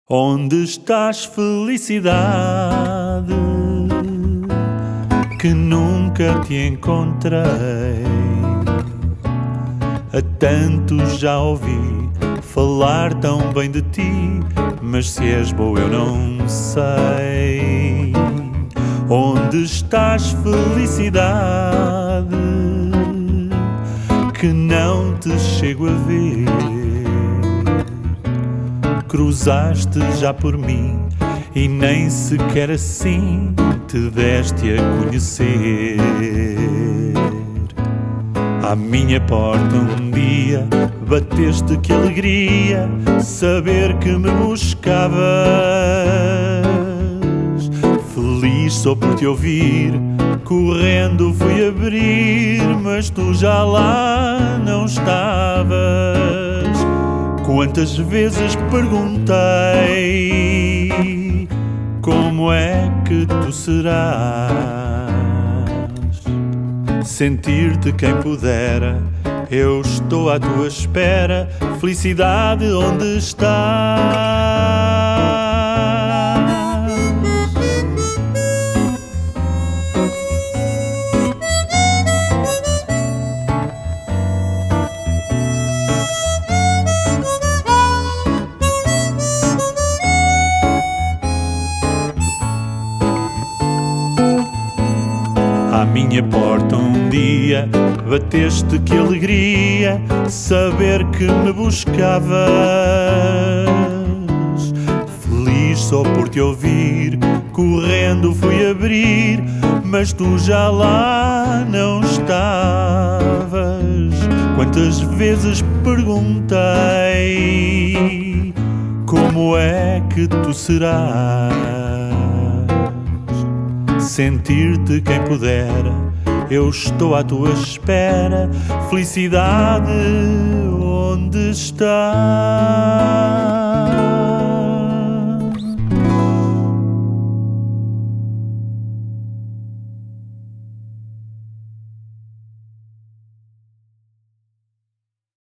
Onde estás, felicidade, que nunca te encontrei? A tantos já ouvi falar tão bem de ti, mas se és boa eu não sei. Onde estás, felicidade, que não te chego a ver? Cruzaste já por mim e nem sequer assim te deste a conhecer. À minha porta um dia bateste, que alegria saber que me buscavas. Feliz sou por te ouvir, correndo fui abrir, mas tu já lá não estavas. Quantas vezes perguntei como é que tu serás? Sentir-te quem pudera, eu estou à tua espera. Felicidade, onde estás? À minha porta um dia bateste, que alegria saber que me buscavas. Feliz só por te ouvir, correndo fui abrir, mas tu já lá não estavas. Quantas vezes perguntei como é que tu serás? Sentir-te quem pudera, eu estou à tua espera. Felicidade, onde estás?